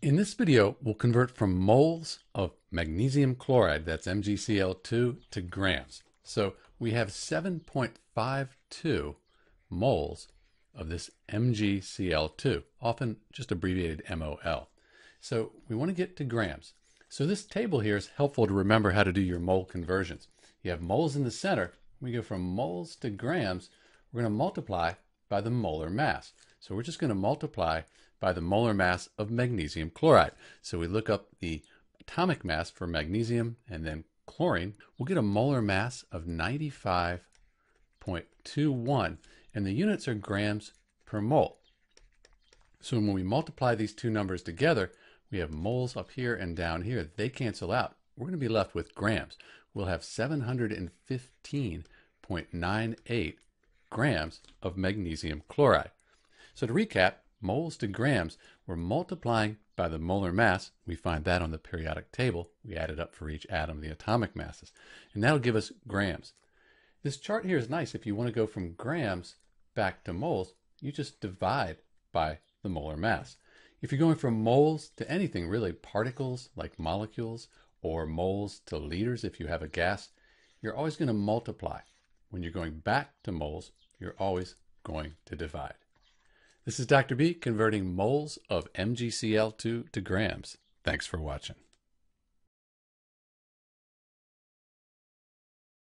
In this video, we'll convert from moles of magnesium chloride, that's MgCl2, to grams. So we have 7.52 moles of this MgCl2, often just abbreviated MOL. So we want to get to grams. So this table here is helpful to remember how to do your mole conversions. You have moles in the center. We go from moles to grams. We're going to multiply by the molar mass. So we're just going to multiply by the molar mass of magnesium chloride. So we look up the atomic mass for magnesium and then chlorine. We'll get a molar mass of 95.21, and the units are grams per mole. So when we multiply these two numbers together, we have moles up here and down here. They cancel out. We're going to be left with grams. We'll have 715.98 grams of magnesium chloride. So to recap, moles to grams, we're multiplying by the molar mass. We find that on the periodic table. We add it up for each atom, the atomic masses. And that'll give us grams. This chart here is nice. If you want to go from grams back to moles, you just divide by the molar mass. If you're going from moles to anything, really, particles like molecules, or moles to liters if you have a gas, you're always going to multiply. When you're going back to moles, you're always going to divide. This is Dr. B converting moles of MgCl2 to grams. Thanks for watching.